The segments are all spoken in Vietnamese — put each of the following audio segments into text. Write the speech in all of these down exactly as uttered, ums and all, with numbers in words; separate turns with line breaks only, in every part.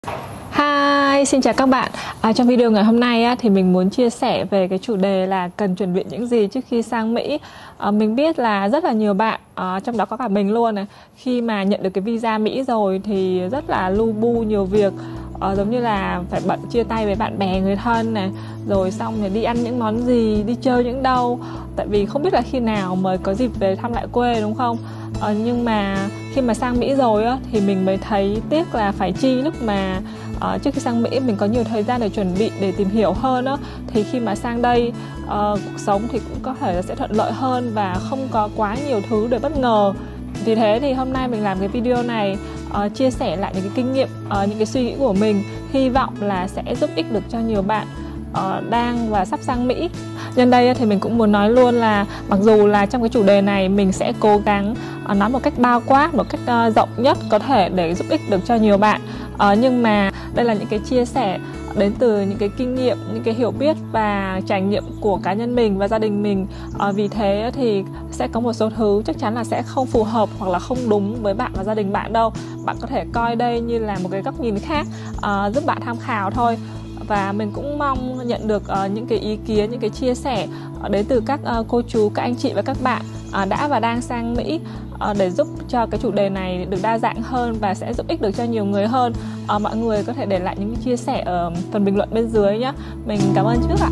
Hi, xin chào các bạn. À, trong video ngày hôm nay á, thì mình muốn chia sẻ về cái chủ đề là cần chuẩn bị những gì trước khi sang Mỹ. À, mình biết là rất là nhiều bạn, à, trong đó có cả mình luôn này, khi mà nhận được cái visa Mỹ rồi thì rất là lu bu nhiều việc. À, giống như là phải bận chia tay với bạn bè người thân này, rồi xong rồi đi ăn những món gì, đi chơi những đâu, tại vì không biết là khi nào mới có dịp về thăm lại quê, đúng không? À, nhưng mà khi mà sang Mỹ rồi á, thì mình mới thấy tiếc là phải chi lúc mà uh, trước khi sang Mỹ mình có nhiều thời gian để chuẩn bị, để tìm hiểu hơn á, thì khi mà sang đây uh, cuộc sống thì cũng có thể là sẽ thuận lợi hơn và không có quá nhiều thứ để bất ngờ. Vì thế thì hôm nay mình làm cái video này uh, chia sẻ lại những cái kinh nghiệm, uh, những cái suy nghĩ của mình, hy vọng là sẽ giúp ích được cho nhiều bạn uh, đang và sắp sang Mỹ. Nhân đây thì mình cũng muốn nói luôn là mặc dù là trong cái chủ đề này mình sẽ cố gắng uh, nói một cách bao quát, một cách uh, rộng nhất có thể để giúp ích được cho nhiều bạn, uh, nhưng mà đây là những cái chia sẻ đến từ những cái kinh nghiệm, những cái hiểu biết và trải nghiệm của cá nhân mình và gia đình mình. À, vì thế thì sẽ có một số thứ chắc chắn là sẽ không phù hợp hoặc là không đúng với bạn và gia đình bạn đâu. Bạn có thể coi đây như là một cái góc nhìn khác, à, giúp bạn tham khảo thôi. Và mình cũng mong nhận được uh, những cái ý kiến, những cái chia sẻ uh, đến từ các uh, cô chú, các anh chị và các bạn uh, đã và đang sang Mỹ, uh, để giúp cho cái chủ đề này được đa dạng hơn và sẽ giúp ích được cho nhiều người hơn. Uh, mọi người có thể để lại những chia sẻ ở phần bình luận bên dưới nhé. Mình cảm ơn trước ạ.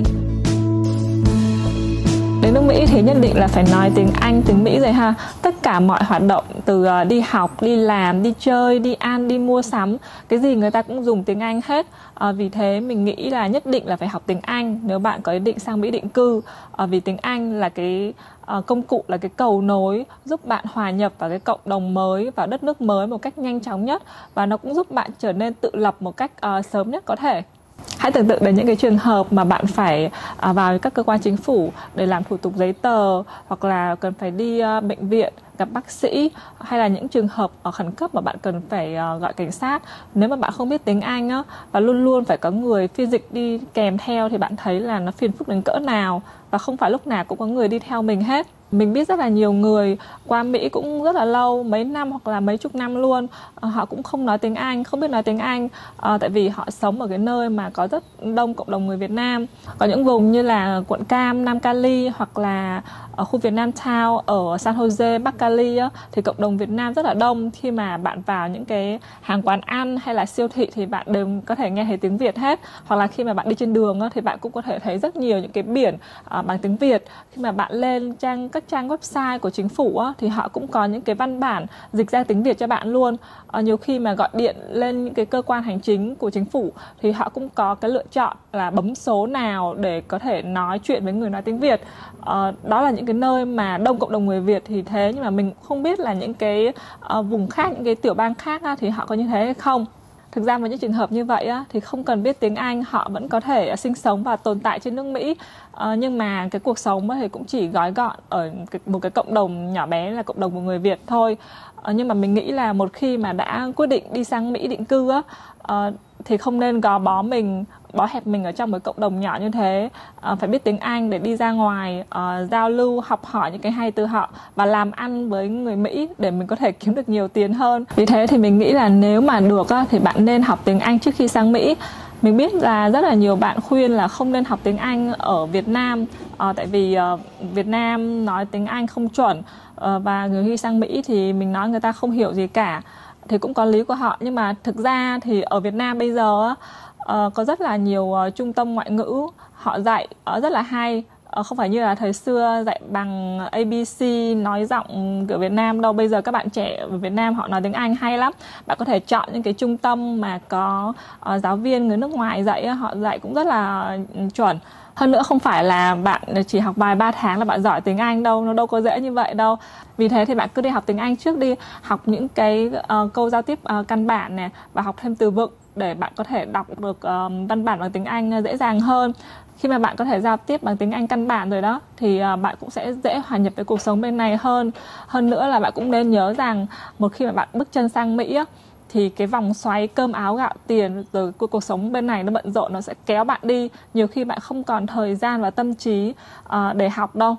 Đến nước Mỹ thì nhất định là phải nói tiếng Anh, tiếng Mỹ rồi ha. Tất cả mọi hoạt động từ đi học, đi làm, đi chơi, đi ăn, đi mua sắm, cái gì người ta cũng dùng tiếng Anh hết. À, vì thế mình nghĩ là nhất định là phải học tiếng Anh nếu bạn có ý định sang Mỹ định cư. À, vì tiếng Anh là cái à, công cụ, là cái cầu nối giúp bạn hòa nhập vào cái cộng đồng mới, vào đất nước mới một cách nhanh chóng nhất. Và nó cũng giúp bạn trở nên tự lập một cách uh, sớm nhất có thể. Hãy tưởng tượng đến những cái trường hợp mà bạn phải à, vào các cơ quan chính phủ để làm thủ tục giấy tờ, hoặc là cần phải đi à, bệnh viện gặp bác sĩ, hay là những trường hợp ở khẩn cấp mà bạn cần phải à, gọi cảnh sát. Nếu mà bạn không biết tiếng Anh á, và luôn luôn phải có người phiên dịch đi kèm theo thì bạn thấy là nó phiền phức đến cỡ nào, và không phải lúc nào cũng có người đi theo mình hết. Mình biết rất là nhiều người qua Mỹ cũng rất là lâu, mấy năm hoặc là mấy chục năm luôn, à, họ cũng không nói tiếng Anh, không biết nói tiếng Anh, à, tại vì họ sống ở cái nơi mà có rất đông cộng đồng người Việt Nam. Có những vùng như là quận Cam, Nam Cali, hoặc là ở khu Việt Nam Town ở San Jose, Bắc Cali á, thì cộng đồng Việt Nam rất là đông. Khi mà bạn vào những cái hàng quán ăn hay là siêu thị thì bạn đều có thể nghe thấy tiếng Việt hết. Hoặc là khi mà bạn đi trên đường á, thì bạn cũng có thể thấy rất nhiều những cái biển à, bằng tiếng Việt. Khi mà bạn lên trang các trang website của chính phủ á, thì họ cũng có những cái văn bản dịch ra tiếng Việt cho bạn luôn. À, nhiều khi mà gọi điện lên những cái cơ quan hành chính của chính phủ thì họ cũng có cái lựa chọn là bấm số nào để có thể nói chuyện với người nói tiếng Việt. À, đó là những cái nơi mà đông cộng đồng người Việt thì thế, nhưng mà mình không biết là những cái uh, vùng khác, những cái tiểu bang khác á, thì họ có như thế hay không. Thực ra với những trường hợp như vậy á, thì không cần biết tiếng Anh, họ vẫn có thể sinh sống và tồn tại trên nước Mỹ. À, nhưng mà cái cuộc sống thì cũng chỉ gói gọn ở một cái cộng đồng nhỏ bé là cộng đồng của người Việt thôi. À, nhưng mà mình nghĩ là một khi mà đã quyết định đi sang Mỹ định cư á, à, thì không nên gò bó mình, bó hẹp mình ở trong một cộng đồng nhỏ như thế. À, phải biết tiếng Anh để đi ra ngoài, uh, giao lưu, học hỏi những cái hay từ họ và làm ăn với người Mỹ để mình có thể kiếm được nhiều tiền hơn. Vì thế thì mình nghĩ là nếu mà được á, thì bạn nên học tiếng Anh trước khi sang Mỹ. Mình biết là rất là nhiều bạn khuyên là không nên học tiếng Anh ở Việt Nam, uh, tại vì uh, Việt Nam nói tiếng Anh không chuẩn, uh, và người khi sang Mỹ thì mình nói người ta không hiểu gì cả. Thì cũng có lý của họ, nhưng mà thực ra thì ở Việt Nam bây giờ uh, có rất là nhiều uh, trung tâm ngoại ngữ, họ dạy uh, rất là hay. Uh, không phải như là thời xưa dạy bằng a bê xê nói giọng kiểu Việt Nam đâu. Bây giờ các bạn trẻ ở Việt Nam họ nói tiếng Anh hay lắm. Bạn có thể chọn những cái trung tâm mà có uh, giáo viên người nước ngoài dạy, họ dạy cũng rất là chuẩn. Hơn nữa không phải là bạn chỉ học vài ba tháng là bạn giỏi tiếng Anh đâu, nó đâu có dễ như vậy đâu. Vì thế thì bạn cứ đi học tiếng Anh trước đi, học những cái uh, câu giao tiếp uh, căn bản này, và học thêm từ vựng để bạn có thể đọc được uh, văn bản bằng tiếng Anh dễ dàng hơn. Khi mà bạn có thể giao tiếp bằng tiếng Anh căn bản rồi đó, thì uh, bạn cũng sẽ dễ hòa nhập với cuộc sống bên này hơn. Hơn nữa là bạn cũng nên nhớ rằng một khi mà bạn bước chân sang Mỹ á, thì cái vòng xoáy cơm áo gạo tiền từ cuộc sống bên này nó bận rộn, nó sẽ kéo bạn đi. Nhiều khi bạn không còn thời gian và tâm trí uh, để học đâu.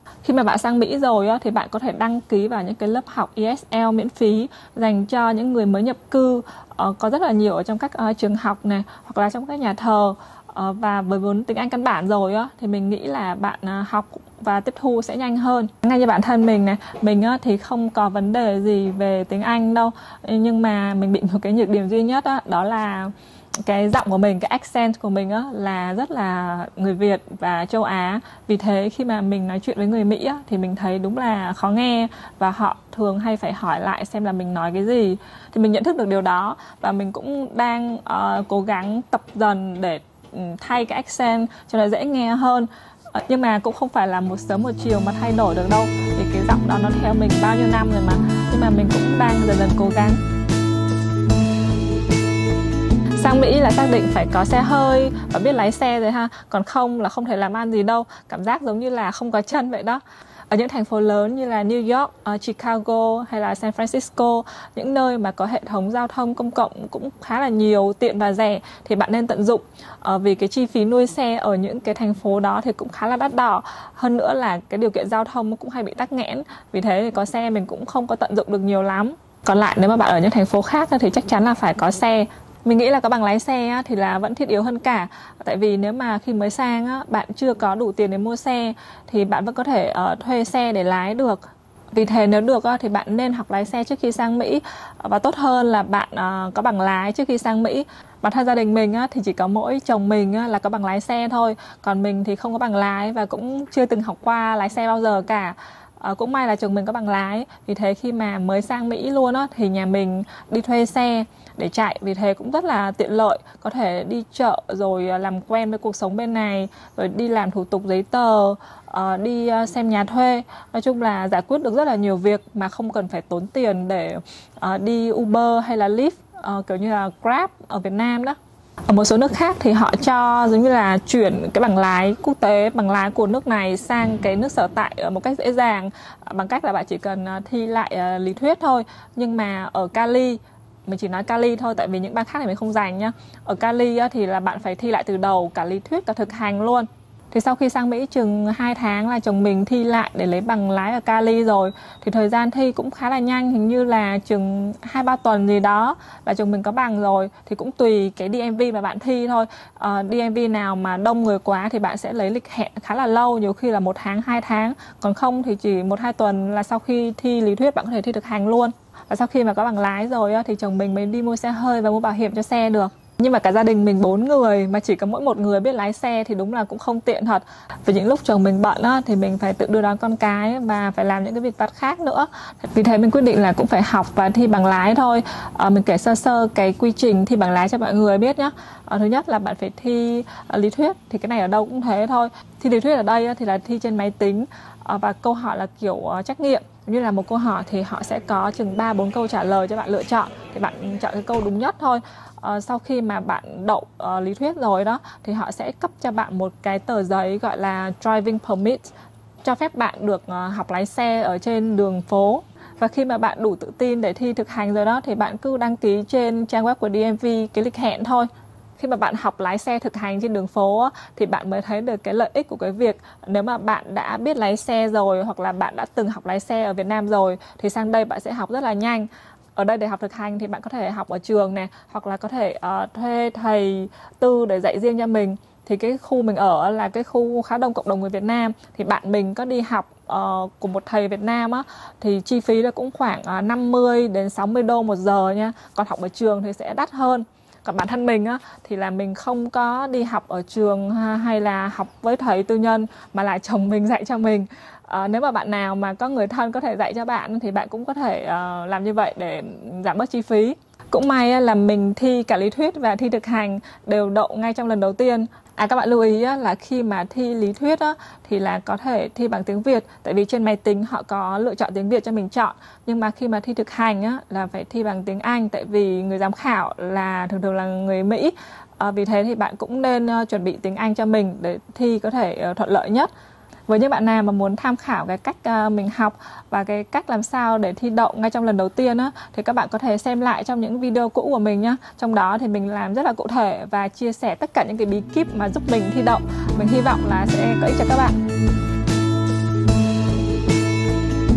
Khi mà bạn sang Mỹ rồi á, thì bạn có thể đăng ký vào những cái lớp học E S L miễn phí dành cho những người mới nhập cư. Ờ, có rất là nhiều ở trong các uh, trường học này, hoặc là trong các nhà thờ. Uh, và với vốn tiếng Anh căn bản rồi á, thì mình nghĩ là bạn uh, học và tiếp thu sẽ nhanh hơn. Ngay như bản thân mình này, mình á, thì không có vấn đề gì về tiếng Anh đâu. Nhưng mà mình bị một cái nhược điểm duy nhất á, đó là cái giọng của mình, cái accent của mình á, là rất là người Việt và châu Á. Vì thế khi mà mình nói chuyện với người Mỹ á, thì mình thấy đúng là khó nghe, và họ thường hay phải hỏi lại xem là mình nói cái gì. Thì mình nhận thức được điều đó, và mình cũng đang uh, cố gắng tập dần để thay cái accent cho nó dễ nghe hơn. uh, Nhưng mà cũng không phải là một sớm một chiều mà thay đổi được đâu, vì cái giọng đó nó theo mình bao nhiêu năm rồi mà. Nhưng mà mình cũng đang dần dần cố gắng. Sang Mỹ là xác định phải có xe hơi và biết lái xe rồi ha. Còn không là không thể làm ăn gì đâu. Cảm giác giống như là không có chân vậy đó. Ở những thành phố lớn như là New York, uh, Chicago hay là San Francisco, những nơi mà có hệ thống giao thông công cộng cũng khá là nhiều, tiện và rẻ, thì bạn nên tận dụng. uh, Vì cái chi phí nuôi xe ở những cái thành phố đó thì cũng khá là đắt đỏ. Hơn nữa là cái điều kiện giao thông cũng hay bị tắc nghẽn. Vì thế thì có xe mình cũng không có tận dụng được nhiều lắm. Còn lại nếu mà bạn ở những thành phố khác thì chắc chắn là phải có xe. Mình nghĩ là có bằng lái xe á, thì là vẫn thiết yếu hơn cả. Tại vì nếu mà khi mới sang á, bạn chưa có đủ tiền để mua xe thì bạn vẫn có thể uh, thuê xe để lái được. Vì thế nếu được á, thì bạn nên học lái xe trước khi sang Mỹ. Và tốt hơn là bạn uh, có bằng lái trước khi sang Mỹ. Bản thân gia đình mình á, thì chỉ có mỗi chồng mình á, là có bằng lái xe thôi. Còn mình thì không có bằng lái và cũng chưa từng học qua lái xe bao giờ cả. À, cũng may là chồng mình có bằng lái. Vì thế khi mà mới sang Mỹ luôn á, thì nhà mình đi thuê xe để chạy. Vì thế cũng rất là tiện lợi. Có thể đi chợ rồi làm quen với cuộc sống bên này, rồi đi làm thủ tục giấy tờ, uh, đi xem nhà thuê. Nói chung là giải quyết được rất là nhiều việc mà không cần phải tốn tiền để uh, đi Uber hay là Lyft, uh, kiểu như là Grab ở Việt Nam đó. Ở một số nước khác thì họ cho giống như là chuyển cái bằng lái quốc tế, bằng lái của nước này sang cái nước sở tại một cách dễ dàng, bằng cách là bạn chỉ cần thi lại lý thuyết thôi. Nhưng mà ở Cali, mình chỉ nói Cali thôi tại vì những bang khác thì mình không dành nhá. Ở Cali thì là bạn phải thi lại từ đầu, cả lý thuyết cả thực hành luôn. Thì sau khi sang Mỹ chừng hai tháng là chồng mình thi lại để lấy bằng lái ở Cali rồi. Thì thời gian thi cũng khá là nhanh, hình như là chừng hai ba tuần gì đó là chồng mình có bằng rồi. Thì cũng tùy cái đê em vê mà bạn thi thôi. uh, đê em vê nào mà đông người quá thì bạn sẽ lấy lịch hẹn khá là lâu, nhiều khi là một tháng, hai tháng. Còn không thì chỉ một hai tuần là sau khi thi lý thuyết bạn có thể thi thực hành luôn. Và sau khi mà có bằng lái rồi thì chồng mình mới đi mua xe hơi và mua bảo hiểm cho xe được. Nhưng mà cả gia đình mình bốn người mà chỉ có mỗi một người biết lái xe thì đúng là cũng không tiện thật. Vì những lúc chồng mình bận á, thì mình phải tự đưa đón con cái và phải làm những cái việc vặt khác nữa. Vì thế mình quyết định là cũng phải học và thi bằng lái thôi. à, Mình kể sơ sơ cái quy trình thi bằng lái cho mọi người biết nhé. à, Thứ nhất là bạn phải thi à, lý thuyết. Thì cái này ở đâu cũng thế thôi. Thi lý thuyết ở đây á, thì là thi trên máy tính. à, Và câu hỏi là kiểu uh, trắc nghiệm. Như là một câu hỏi thì họ sẽ có chừng ba bốn câu trả lời cho bạn lựa chọn. Thì bạn chọn cái câu đúng nhất thôi. Uh, sau khi mà bạn đậu uh, lý thuyết rồi đó thì họ sẽ cấp cho bạn một cái tờ giấy gọi là driving permit, cho phép bạn được uh, học lái xe ở trên đường phố. Và khi mà bạn đủ tự tin để thi thực hành rồi đó thì bạn cứ đăng ký trên trang web của đê em vê cái lịch hẹn thôi. Khi mà bạn học lái xe thực hành trên đường phố á, thì bạn mới thấy được cái lợi ích của cái việc nếu mà bạn đã biết lái xe rồi, hoặc là bạn đã từng học lái xe ở Việt Nam rồi, thì sang đây bạn sẽ học rất là nhanh. Ở đây để học thực hành thì bạn có thể học ở trường này, hoặc là có thể uh, thuê thầy tư để dạy riêng cho mình. Thì cái khu mình ở là cái khu khá đông cộng đồng người Việt Nam. Thì bạn mình có đi học uh, cùng một thầy Việt Nam á, thì chi phí là cũng khoảng uh, năm mươi đến sáu mươi đô một giờ nha. Còn học ở trường thì sẽ đắt hơn. Còn bản thân mình á, thì là mình không có đi học ở trường hay là học với thầy tư nhân, mà là chồng mình dạy cho mình. À, nếu mà bạn nào mà có người thân có thể dạy cho bạn thì bạn cũng có thể uh, làm như vậy để giảm bớt chi phí. Cũng may là mình thi cả lý thuyết và thi thực hành đều đậu ngay trong lần đầu tiên. À, các bạn lưu ý là khi mà thi lý thuyết á, thì là có thể thi bằng tiếng Việt. Tại vì trên máy tính họ có lựa chọn tiếng Việt cho mình chọn. Nhưng mà khi mà thi thực hành á, là phải thi bằng tiếng Anh. Tại vì người giám khảo là thường thường là người Mỹ. à, Vì thế thì bạn cũng nên uh, chuẩn bị tiếng Anh cho mình để thi có thể uh, thuận lợi nhất. Với những bạn nào mà muốn tham khảo cái cách uh, mình học và cái cách làm sao để thi đậu ngay trong lần đầu tiên á, thì các bạn có thể xem lại trong những video cũ của mình nhé. Trong đó thì mình làm rất là cụ thể và chia sẻ tất cả những cái bí kíp mà giúp mình thi đậu. Mình hy vọng là sẽ có ích cho các bạn.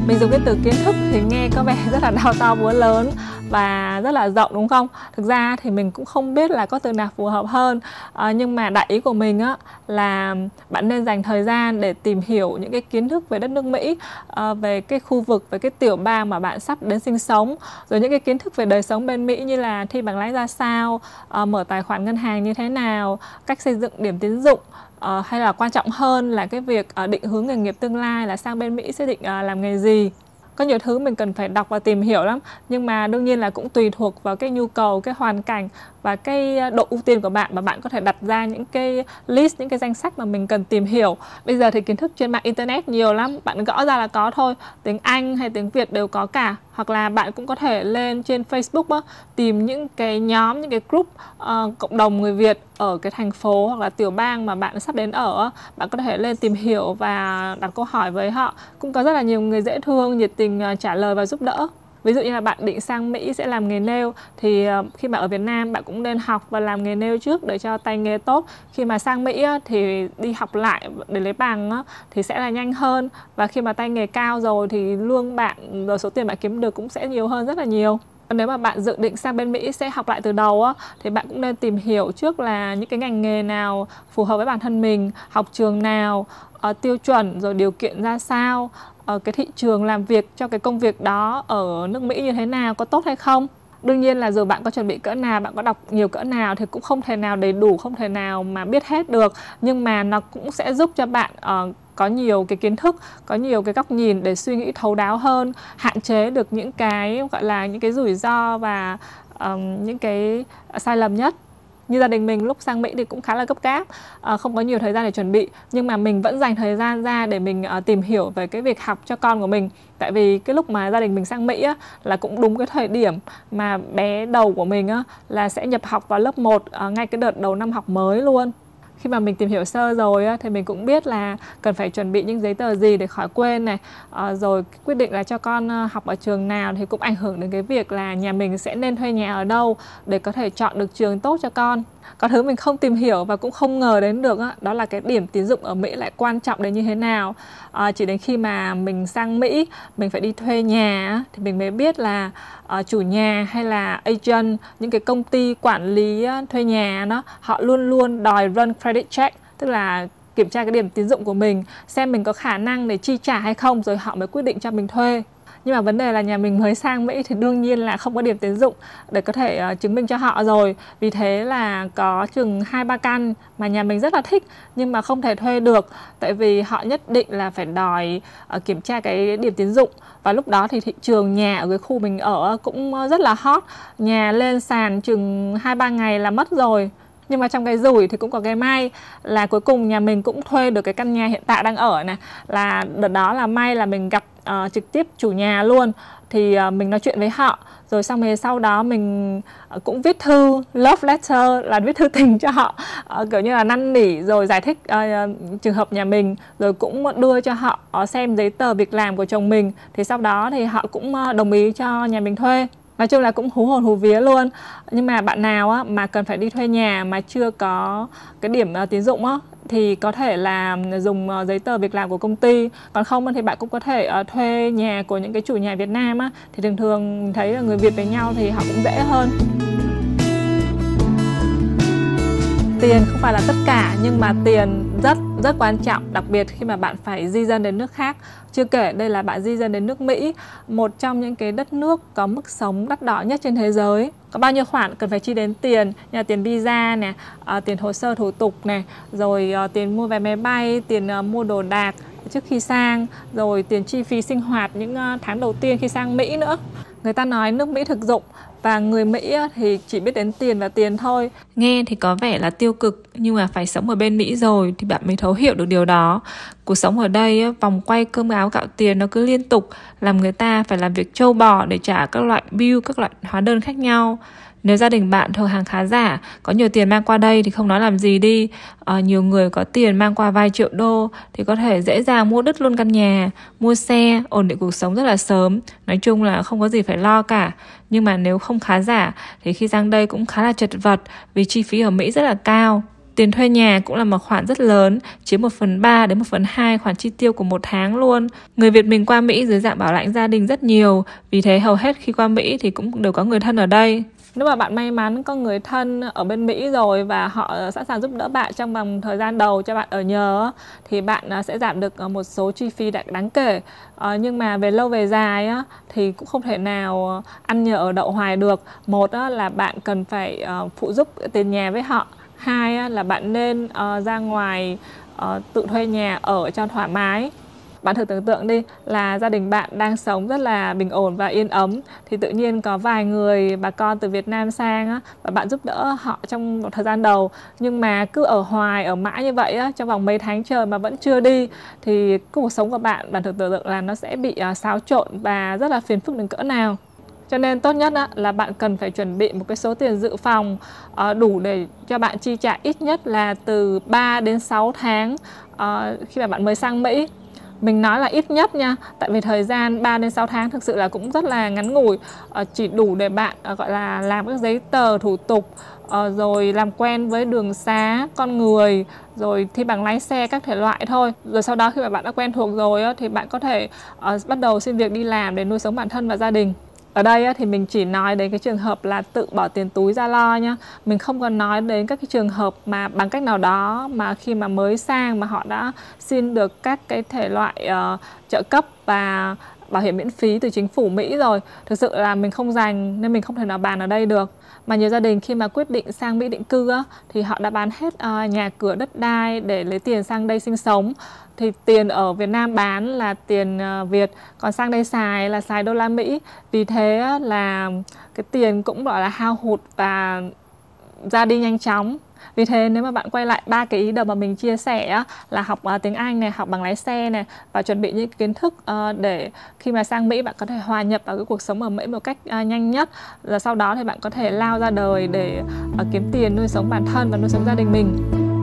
Mình dùng cái từ kiến thức thì nghe có vẻ rất là đao to búa lớn và rất là rộng đúng không? Thực ra thì mình cũng không biết là có từ nào phù hợp hơn, à, nhưng mà đại ý của mình á là bạn nên dành thời gian để tìm hiểu những cái kiến thức về đất nước Mỹ, à, về cái khu vực, về cái tiểu bang mà bạn sắp đến sinh sống, rồi những cái kiến thức về đời sống bên Mỹ như là thi bằng lái ra sao, à, mở tài khoản ngân hàng như thế nào, cách xây dựng điểm tín dụng. Uh, hay là quan trọng hơn là cái việc uh, định hướng nghề nghiệp tương lai là sang bên Mỹ sẽ định uh, làm nghề gì. Có nhiều thứ mình cần phải đọc và tìm hiểu lắm, nhưng mà đương nhiên là cũng tùy thuộc vào cái nhu cầu, cái hoàn cảnh và cái độ ưu tiên của bạn, mà bạn có thể đặt ra những cái list, những cái danh sách mà mình cần tìm hiểu. Bây giờ thì kiến thức trên mạng internet nhiều lắm, bạn gõ ra là có thôi, tiếng Anh hay tiếng Việt đều có cả. Hoặc là bạn cũng có thể lên trên Facebook á, tìm những cái nhóm, những cái group uh, cộng đồng người Việt ở cái thành phố hoặc là tiểu bang mà bạn sắp đến ở. Bạn có thể lên tìm hiểu và đặt câu hỏi với họ. Cũng có rất là nhiều người dễ thương, nhiệt tình uh, trả lời và giúp đỡ. Ví dụ như là bạn định sang Mỹ sẽ làm nghề nail thì khi mà ở Việt Nam bạn cũng nên học và làm nghề nail trước để cho tay nghề tốt. Khi mà sang Mỹ thì đi học lại để lấy bằng thì sẽ là nhanh hơn. Và khi mà tay nghề cao rồi thì lương bạn rồi số tiền bạn kiếm được cũng sẽ nhiều hơn rất là nhiều. Nếu mà bạn dự định sang bên Mỹ sẽ học lại từ đầu á, thì bạn cũng nên tìm hiểu trước là những cái ngành nghề nào phù hợp với bản thân mình, học trường nào, uh, tiêu chuẩn rồi điều kiện ra sao, uh, cái thị trường làm việc cho cái công việc đó ở nước Mỹ như thế nào, có tốt hay không. Đương nhiên là dù bạn có chuẩn bị cỡ nào, bạn có đọc nhiều cỡ nào thì cũng không thể nào đầy đủ, không thể nào mà biết hết được. Nhưng mà nó cũng sẽ giúp cho bạn uh, có nhiều cái kiến thức, có nhiều cái góc nhìn để suy nghĩ thấu đáo hơn, hạn chế được những cái gọi là những cái rủi ro và um, những cái sai lầm nhất. Như gia đình mình lúc sang Mỹ thì cũng khá là gấp gáp, à, không có nhiều thời gian để chuẩn bị, nhưng mà mình vẫn dành thời gian ra để mình uh, tìm hiểu về cái việc học cho con của mình. Tại vì cái lúc mà gia đình mình sang Mỹ á, là cũng đúng cái thời điểm mà bé đầu của mình á, là sẽ nhập học vào lớp một, uh, ngay cái đợt đầu năm học mới luôn. Khi mà mình tìm hiểu sơ rồi á, thì mình cũng biết là cần phải chuẩn bị những giấy tờ gì để khỏi quên này, à, rồi quyết định là cho con học ở trường nào thì cũng ảnh hưởng đến cái việc là nhà mình sẽ nên thuê nhà ở đâu để có thể chọn được trường tốt cho con. Có thứ mình không tìm hiểu và cũng không ngờ đến được á, đó là cái điểm tín dụng ở Mỹ lại quan trọng đến như thế nào. À, chỉ đến khi mà mình sang Mỹ, mình phải đi thuê nhà thì mình mới biết là uh, chủ nhà hay là agent, những cái công ty quản lý uh, thuê nhà đó, họ luôn luôn đòi run credit check, tức là kiểm tra cái điểm tín dụng của mình, xem mình có khả năng để chi trả hay không, rồi họ mới quyết định cho mình thuê. Nhưng mà vấn đề là nhà mình mới sang Mỹ thì đương nhiên là không có điểm tín dụng để có thể uh, chứng minh cho họ rồi. Vì thế là có chừng hai ba căn mà nhà mình rất là thích nhưng mà không thể thuê được, tại vì họ nhất định là phải đòi uh, kiểm tra cái điểm tín dụng. Và lúc đó thì thị trường nhà ở cái khu mình ở cũng rất là hot, nhà lên sàn chừng hai ba ngày là mất rồi. Nhưng mà trong cái rủi thì cũng có cái may là cuối cùng nhà mình cũng thuê được cái căn nhà hiện tại đang ở này. Là đợt đó là may là mình gặp uh, trực tiếp chủ nhà luôn, thì uh, mình nói chuyện với họ. Rồi xong rồi sau đó mình uh, cũng viết thư love letter, là viết thư tình cho họ, uh, kiểu như là năn nỉ rồi giải thích uh, trường hợp nhà mình, rồi cũng đưa cho họ uh, xem giấy tờ việc làm của chồng mình. Thì sau đó thì họ cũng uh, đồng ý cho nhà mình thuê. Nói chung là cũng hú hồn hú vía luôn. Nhưng mà bạn nào á, mà cần phải đi thuê nhà mà chưa có cái điểm uh, tín dụng á, thì có thể là dùng uh, giấy tờ việc làm của công ty. Còn không thì bạn cũng có thể uh, thuê nhà của những cái chủ nhà Việt Nam á. Thì thường thường thấy là người Việt với nhau thì họ cũng dễ hơn. Tiền không phải là tất cả, nhưng mà tiền rất rất quan trọng, đặc biệt khi mà bạn phải di dân đến nước khác. Chưa kể đây là bạn di dân đến nước Mỹ, một trong những cái đất nước có mức sống đắt đỏ nhất trên thế giới. Có bao nhiêu khoản cần phải chi đến tiền, như là tiền visa này, uh, tiền hồ sơ thủ tục này, rồi uh, tiền mua vé máy bay, tiền uh, mua đồ đạc trước khi sang, rồi tiền chi phí sinh hoạt những uh, tháng đầu tiên khi sang Mỹ nữa. Người ta nói nước Mỹ thực dụng và người Mỹ thì chỉ biết đến tiền và tiền thôi. Nghe thì có vẻ là tiêu cực, nhưng mà phải sống ở bên Mỹ rồi thì bạn mới thấu hiểu được điều đó. Cuộc sống ở đây, vòng quay cơm áo gạo tiền nó cứ liên tục, làm người ta phải làm việc trâu bò để trả các loại bill, các loại hóa đơn khác nhau. Nếu gia đình bạn thuộc hàng khá giả, có nhiều tiền mang qua đây thì không nói làm gì đi. à, Nhiều người có tiền mang qua vài triệu đô thì có thể dễ dàng mua đứt luôn căn nhà, mua xe, ổn định cuộc sống rất là sớm. Nói chung là không có gì phải lo cả. Nhưng mà nếu không khá giả thì khi sang đây cũng khá là chật vật, vì chi phí ở Mỹ rất là cao. Tiền thuê nhà cũng là một khoản rất lớn, chiếm một phần ba đến một phần hai khoản chi tiêu của một tháng luôn. Người Việt mình qua Mỹ dưới dạng bảo lãnh gia đình rất nhiều, vì thế hầu hết khi qua Mỹ thì cũng đều có người thân ở đây. Nếu mà bạn may mắn có người thân ở bên Mỹ rồi và họ sẵn sàng giúp đỡ bạn trong vòng thời gian đầu cho bạn ở nhờ, thì bạn sẽ giảm được một số chi phí đáng kể. Nhưng mà về lâu về dài thì cũng không thể nào ăn nhờ ở đậu hoài được. Một là bạn cần phải phụ giúp tiền nhà với họ. Hai là bạn nên ra ngoài tự thuê nhà ở cho thoải mái. Bạn thử tưởng tượng đi là gia đình bạn đang sống rất là bình ổn và yên ấm, thì tự nhiên có vài người bà con từ Việt Nam sang á, và bạn giúp đỡ họ trong một thời gian đầu, nhưng mà cứ ở hoài, ở mãi như vậy á, trong vòng mấy tháng trời mà vẫn chưa đi, thì cuộc sống của bạn, bạn thử tưởng tượng là nó sẽ bị uh, xáo trộn và rất là phiền phức đến cỡ nào. Cho nên tốt nhất á, là bạn cần phải chuẩn bị một cái số tiền dự phòng uh, đủ để cho bạn chi trả ít nhất là từ ba đến sáu tháng uh, khi mà bạn mới sang Mỹ. Mình nói là ít nhất nha, tại vì thời gian ba đến sáu tháng thực sự là cũng rất là ngắn ngủi, uh, chỉ đủ để bạn uh, gọi là làm các giấy tờ, thủ tục, uh, rồi làm quen với đường xá, con người, rồi thi bằng lái xe các thể loại thôi. Rồi sau đó khi mà bạn đã quen thuộc rồi á, thì bạn có thể uh, bắt đầu xin việc đi làm để nuôi sống bản thân và gia đình. Ở đây thì mình chỉ nói đến cái trường hợp là tự bỏ tiền túi ra lo nha. Mình không còn nói đến các cái trường hợp mà bằng cách nào đó mà khi mà mới sang mà họ đã xin được các cái thể loại uh, trợ cấp và bảo hiểm miễn phí từ chính phủ Mỹ rồi. Thực sự là mình không dành nên mình không thể nào bàn ở đây được. Mà nhiều gia đình khi mà quyết định sang Mỹ định cư á, thì họ đã bán hết uh, nhà cửa đất đai để lấy tiền sang đây sinh sống. Thì tiền ở Việt Nam bán là tiền uh, Việt, còn sang đây xài là xài đô la Mỹ. Vì thế là cái tiền cũng gọi là hao hụt và ra đi nhanh chóng. Vì thế nếu mà bạn quay lại ba cái ý đầu mà mình chia sẻ á, là học uh, tiếng Anh này, học bằng lái xe này, và chuẩn bị những kiến thức uh, để khi mà sang Mỹ bạn có thể hòa nhập vào cái cuộc sống ở Mỹ một cách uh, nhanh nhất. Rồi sau đó thì bạn có thể lao ra đời để uh, kiếm tiền nuôi sống bản thân và nuôi sống gia đình mình.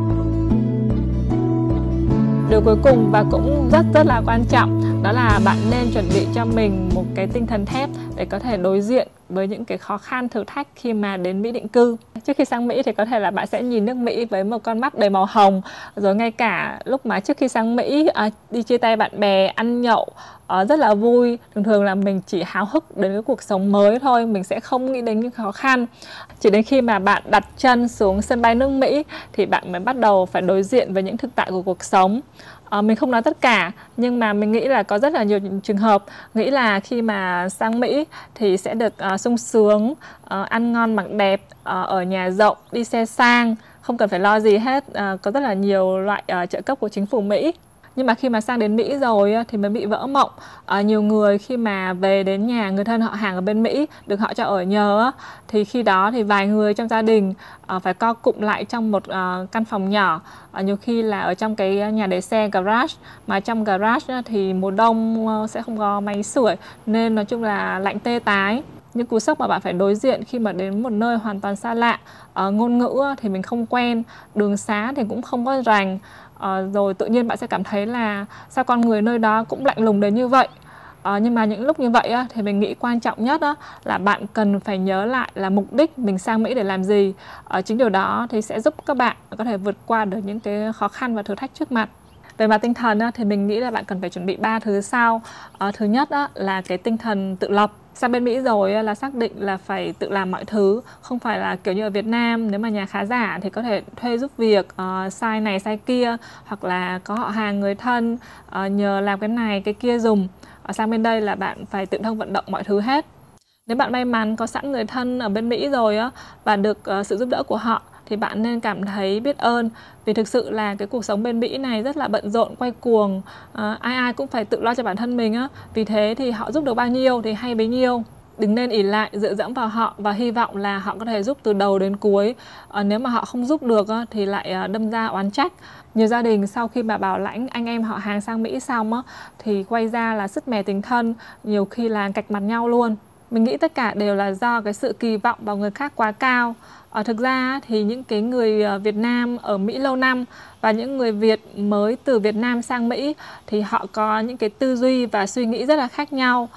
Điều cuối cùng và cũng rất rất là quan trọng đó là bạn nên chuẩn bị cho mình một cái tinh thần thép để có thể đối diện với những cái khó khăn thử thách khi mà đến Mỹ định cư. Trước khi sang Mỹ thì có thể là bạn sẽ nhìn nước Mỹ với một con mắt đầy màu hồng, rồi ngay cả lúc mà trước khi sang Mỹ à, đi chia tay bạn bè, ăn nhậu à, rất là vui. Thường thường là mình chỉ háo hức đến cái cuộc sống mới thôi, mình sẽ không nghĩ đến những khó khăn. Chỉ đến khi mà bạn đặt chân xuống sân bay nước Mỹ thì bạn mới bắt đầu phải đối diện với những thực tại của cuộc sống. À, mình không nói tất cả, nhưng mà mình nghĩ là có rất là nhiều trường hợp nghĩ là khi mà sang Mỹ thì sẽ được uh, sung sướng, uh, ăn ngon mặc đẹp, uh, ở nhà rộng, đi xe sang, không cần phải lo gì hết, uh, có rất là nhiều loại uh, trợ cấp của chính phủ Mỹ. Nhưng mà khi mà sang đến Mỹ rồi thì mới bị vỡ mộng. À, nhiều người khi mà về đến nhà người thân họ hàng ở bên Mỹ được họ cho ở nhờ, thì khi đó thì vài người trong gia đình à, phải co cụm lại trong một à, căn phòng nhỏ. À, nhiều khi là ở trong cái nhà để xe garage, mà trong garage thì mùa đông sẽ không có máy sưởi, nên nói chung là lạnh tê tái. Những cú sốc mà bạn phải đối diện khi mà đến một nơi hoàn toàn xa lạ, à, ngôn ngữ thì mình không quen, đường xá thì cũng không có rành. À, rồi tự nhiên bạn sẽ cảm thấy là sao con người nơi đó cũng lạnh lùng đến như vậy. À, nhưng mà những lúc như vậy á, thì mình nghĩ quan trọng nhất á, là bạn cần phải nhớ lại là mục đích mình sang Mỹ để làm gì. À, chính điều đó thì sẽ giúp các bạn có thể vượt qua được những cái khó khăn và thử thách trước mặt. Về mặt tinh thần á, thì mình nghĩ là bạn cần phải chuẩn bị ba thứ sau. À, thứ nhất á, là cái tinh thần tự lập. Sang bên Mỹ rồi là xác định là phải tự làm mọi thứ, không phải là kiểu như ở Việt Nam nếu mà nhà khá giả thì có thể thuê giúp việc, uh, sai này sai kia, hoặc là có họ hàng người thân uh, nhờ làm cái này cái kia dùng. Uh, sang bên đây là bạn phải tự thân vận động mọi thứ hết. Nếu bạn may mắn có sẵn người thân ở bên Mỹ rồi á, và được uh, sự giúp đỡ của họ, thì bạn nên cảm thấy biết ơn, vì thực sự là cái cuộc sống bên Mỹ này rất là bận rộn, quay cuồng, à, ai ai cũng phải tự lo cho bản thân mình á. Vì thế thì họ giúp được bao nhiêu thì hay bấy nhiêu. Đừng nên ỷ lại, dựa dẫm vào họ và hy vọng là họ có thể giúp từ đầu đến cuối. À, nếu mà họ không giúp được á, thì lại đâm ra oán trách. Nhiều gia đình sau khi mà bảo lãnh anh em họ hàng sang Mỹ xong á, thì quay ra là sứt mẻ tình thân, nhiều khi là cạch mặt nhau luôn. Mình nghĩ tất cả đều là do cái sự kỳ vọng vào người khác quá cao. Ở thực ra thì những cái người Việt Nam ở Mỹ lâu năm và những người Việt mới từ Việt Nam sang Mỹ thì họ có những cái tư duy và suy nghĩ rất là khác nhau.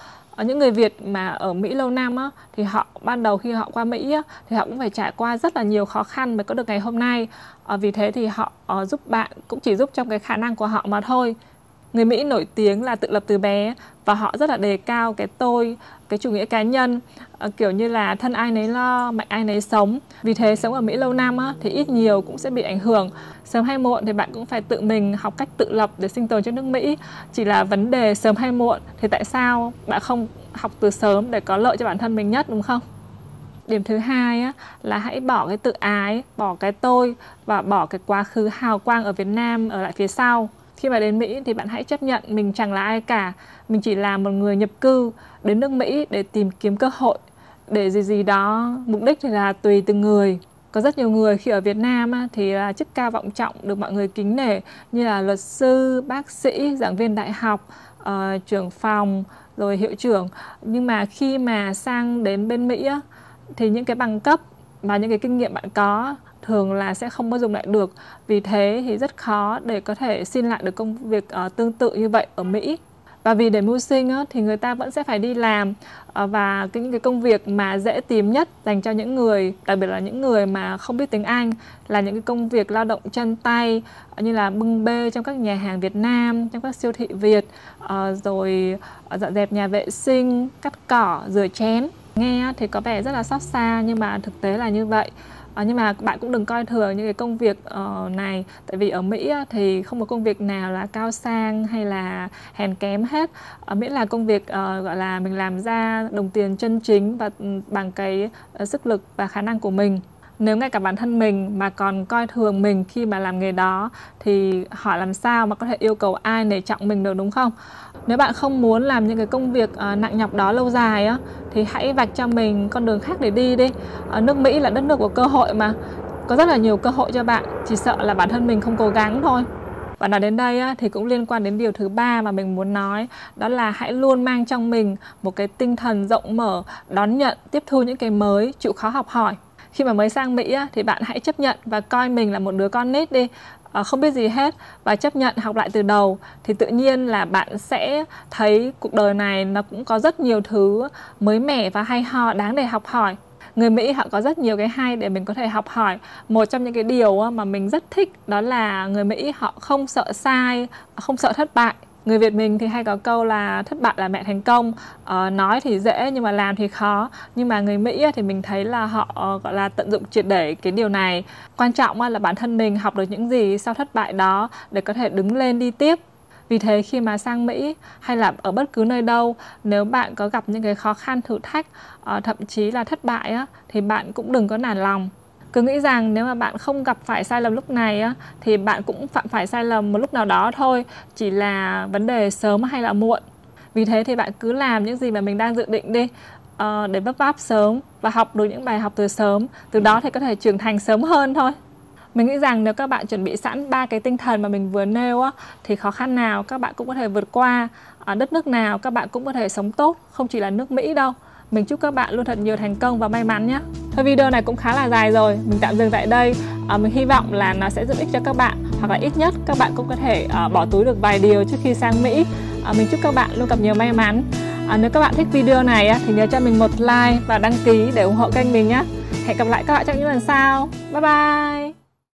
Những người Việt mà ở Mỹ lâu năm á, thì họ ban đầu khi họ qua Mỹ á, thì họ cũng phải trải qua rất là nhiều khó khăn mới có được ngày hôm nay. À, vì thế thì họ uh, giúp bạn cũng chỉ giúp trong cái khả năng của họ mà thôi. Người Mỹ nổi tiếng là tự lập từ bé và họ rất là đề cao cái tôi, cái chủ nghĩa cá nhân, uh, kiểu như là thân ai nấy lo, mạnh ai nấy sống. Vì thế sống ở Mỹ lâu năm á, thì ít nhiều cũng sẽ bị ảnh hưởng. Sớm hay muộn thì bạn cũng phải tự mình học cách tự lập để sinh tồn trên nước Mỹ. Chỉ là vấn đề sớm hay muộn thì tại sao bạn không học từ sớm để có lợi cho bản thân mình nhất, đúng không? Điểm thứ hai á, là hãy bỏ cái tự ái, bỏ cái tôi và bỏ cái quá khứ hào quang ở Việt Nam ở lại phía sau. Khi mà đến Mỹ thì bạn hãy chấp nhận mình chẳng là ai cả. Mình chỉ là một người nhập cư đến nước Mỹ để tìm kiếm cơ hội, để gì gì đó. Mục đích thì là tùy từng người. Có rất nhiều người khi ở Việt Nam á, thì là chức cao vọng trọng, được mọi người kính nể, như là luật sư, bác sĩ, giảng viên đại học, uh, trưởng phòng, rồi hiệu trưởng. Nhưng mà khi mà sang đến bên Mỹ á, thì những cái bằng cấp và những cái kinh nghiệm bạn có thường là sẽ không có dùng lại được. Vì thế thì rất khó để có thể xin lại được công việc uh, tương tự như vậy ở Mỹ. Và vì để mưu sinh á, thì người ta vẫn sẽ phải đi làm, uh, và cái, những cái công việc mà dễ tìm nhất dành cho những người, đặc biệt là những người mà không biết tiếng Anh, là những cái công việc lao động chân tay, uh, như là bưng bê trong các nhà hàng Việt Nam, trong các siêu thị Việt, uh, rồi uh, dọn dẹp nhà vệ sinh, cắt cỏ, rửa chén. Nghe thì có vẻ rất là xót xa nhưng mà thực tế là như vậy. À, nhưng mà bạn cũng đừng coi thường những cái công việc uh, này. Tại vì ở Mỹ á, thì không có công việc nào là cao sang hay là hèn kém hết. Ở Mỹ là công việc uh, gọi là mình làm ra đồng tiền chân chính và um, bằng cái uh, sức lực và khả năng của mình. Nếu ngay cả bản thân mình mà còn coi thường mình khi mà làm nghề đó thì hỏi làm sao mà có thể yêu cầu ai nể trọng mình được, đúng không? Nếu bạn không muốn làm những cái công việc uh, nặng nhọc đó lâu dài á, thì hãy vạch cho mình con đường khác để đi đi. Uh, nước Mỹ là đất nước của cơ hội mà. Có rất là nhiều cơ hội cho bạn, chỉ sợ là bản thân mình không cố gắng thôi. Và nói đến đây á, thì cũng liên quan đến điều thứ ba mà mình muốn nói. Đó là hãy luôn mang trong mình một cái tinh thần rộng mở, đón nhận, tiếp thu những cái mới, chịu khó học hỏi. Khi mà mới sang Mỹ á, thì bạn hãy chấp nhận và coi mình là một đứa con nít đi, à, không biết gì hết, và chấp nhận học lại từ đầu. Thì tự nhiên là bạn sẽ thấy cuộc đời này nó cũng có rất nhiều thứ mới mẻ và hay ho đáng để học hỏi. Người Mỹ họ có rất nhiều cái hay để mình có thể học hỏi. Một trong những cái điều mà mình rất thích đó là người Mỹ họ không sợ sai, không sợ thất bại. Người Việt mình thì hay có câu là thất bại là mẹ thành công. ờ, Nói thì dễ nhưng mà làm thì khó. Nhưng mà người Mỹ thì mình thấy là họ gọi là tận dụng triệt để cái điều này. Quan trọng là bản thân mình học được những gì sau thất bại đó để có thể đứng lên đi tiếp. Vì thế khi mà sang Mỹ hay là ở bất cứ nơi đâu, nếu bạn có gặp những cái khó khăn, thử thách, thậm chí là thất bại á, thì bạn cũng đừng có nản lòng. Cứ nghĩ rằng nếu mà bạn không gặp phải sai lầm lúc này á, thì bạn cũng phạm phải sai lầm một lúc nào đó thôi. Chỉ là vấn đề sớm hay là muộn. Vì thế thì bạn cứ làm những gì mà mình đang dự định đi, uh, để vấp váp sớm và học được những bài học từ sớm. Từ đó thì có thể trưởng thành sớm hơn thôi. Mình nghĩ rằng nếu các bạn chuẩn bị sẵn ba cái tinh thần mà mình vừa nêu á, thì khó khăn nào các bạn cũng có thể vượt qua. Ở đất nước nào các bạn cũng có thể sống tốt, không chỉ là nước Mỹ đâu. Mình chúc các bạn luôn thật nhiều thành công và may mắn nhé. Thôi video này cũng khá là dài rồi, mình tạm dừng tại đây. à, Mình hy vọng là nó sẽ giúp ích cho các bạn, hoặc là ít nhất các bạn cũng có thể uh, bỏ túi được vài điều trước khi sang Mỹ. à, Mình chúc các bạn luôn gặp nhiều may mắn. à, Nếu các bạn thích video này á, thì nhớ cho mình một like và đăng ký để ủng hộ kênh mình nhé. Hẹn gặp lại các bạn trong những lần sau. Bye bye.